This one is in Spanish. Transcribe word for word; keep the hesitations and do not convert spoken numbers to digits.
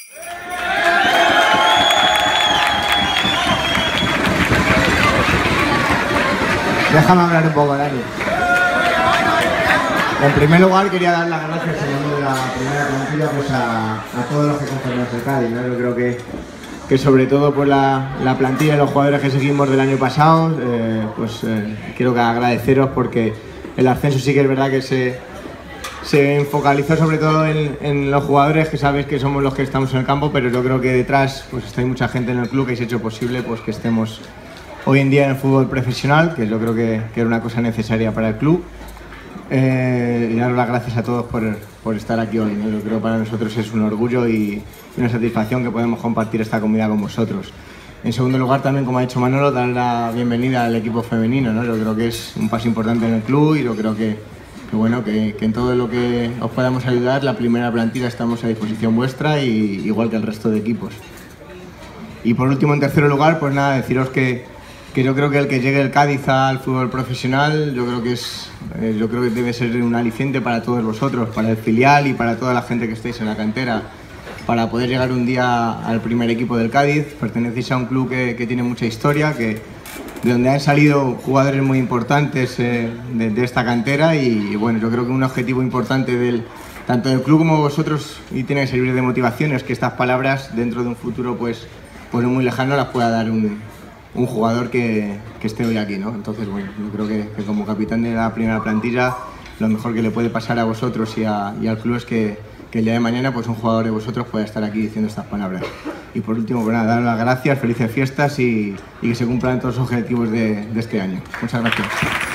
Déjame hablar un poco, Dani. En primer lugar, quería dar las gracias en nombre de la primera plantilla pues a, a todos los que conformamos el Cádiz, ¿no? Yo creo que, que sobre todo pues la, la plantilla y los jugadores que seguimos del año pasado, eh, pues eh, quiero que agradeceros porque el ascenso sí que es verdad que se, se focalizó sobre todo en, en los jugadores, que sabéis que somos los que estamos en el campo, pero yo creo que detrás pues está mucha gente en el club que habéis hecho posible pues que estemos hoy en día en el fútbol profesional, que yo creo que, que era una cosa necesaria para el club. Eh, y daros las gracias a todos por, por estar aquí hoy, ¿no? Yo creo que para nosotros es un orgullo y una satisfacción que podemos compartir esta comida con vosotros. En segundo lugar, también, como ha dicho Manolo, dar la bienvenida al equipo femenino, ¿no? Yo creo que es un paso importante en el club y yo creo que, que, bueno, que, que en todo lo que os podamos ayudar, la primera plantilla estamos a disposición vuestra, y, igual que el resto de equipos. Y por último, en tercer lugar, pues nada, deciros que que yo creo que el que llegue el Cádiz al fútbol profesional, yo creo que es, eh, yo creo que debe ser un aliciente para todos vosotros, para el filial y para toda la gente que estéis en la cantera, para poder llegar un día al primer equipo del Cádiz. Pertenecéis a un club que, que tiene mucha historia, que, de donde han salido jugadores muy importantes eh, de, de esta cantera, y, y bueno, yo creo que un objetivo importante del, tanto del club como vosotros, y tiene que servir de motivación, es que estas palabras dentro de un futuro pues, pues no muy lejano las pueda dar un un jugador que, que esté hoy aquí, ¿no? Entonces, bueno, yo creo que, que como capitán de la primera plantilla, lo mejor que le puede pasar a vosotros y, a, y al club es que, que el día de mañana pues un jugador de vosotros pueda estar aquí diciendo estas palabras. Y por último, bueno, dar las gracias, felices fiestas y, y que se cumplan todos los objetivos de, de este año. Muchas gracias.